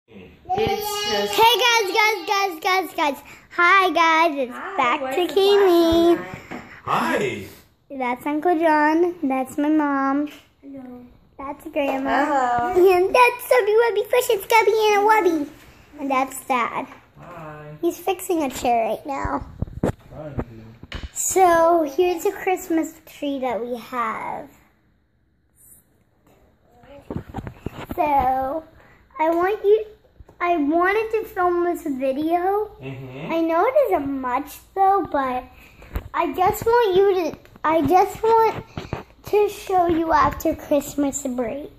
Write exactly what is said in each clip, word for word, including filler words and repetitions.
It's just... Hey guys, guys, guys, guys, guys. Hi guys, it's Hi, back to where's the Kaylee. Hi. That's Uncle John. That's my mom. Hello. That's Grandma. Hello. And that's Subby Wubby Fish and Scubby and a Wubby. And that's Dad. Hi. He's fixing a chair right now. Hi. So here's a Christmas tree that we have. So I want you. I wanted to film this video. Mm-hmm. I know it isn't much though, but I just want you to. I just want to show you after Christmas break,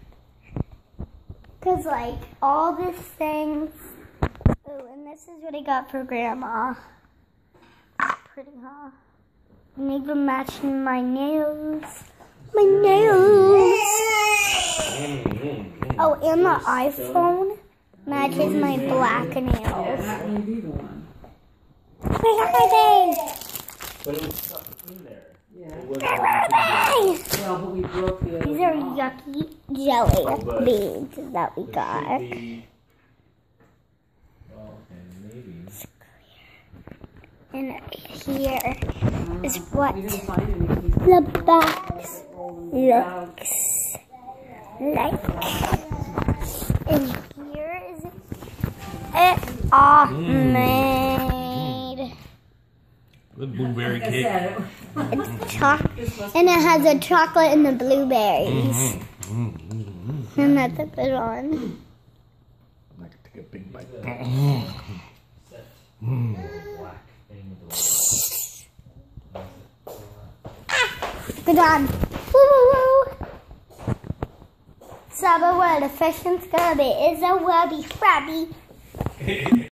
cause like all these things. Oh, and this is what I got for Grandma. Pretty, huh? And even matching my nails. My nails. Oh, and the iPhone matches my black nails. Yeah, that may be the one. Where are they? But it was stuck in there. Yeah. It wasn't Where are they? Well, but we broke the other These are one off. yucky jelly Oh, but beads that we It got. should be... Well, and maybe... And here is what We didn't find any pieces. the box Out. looks like. And here is it all made. Good blueberry Like I cake. said, it- It's chocolate, and it has a chocolate and the blueberries. And that's a good one. I can take a big bite. Good on. Woo woo woo. Saba where the fish and scubby is a wubby frabby.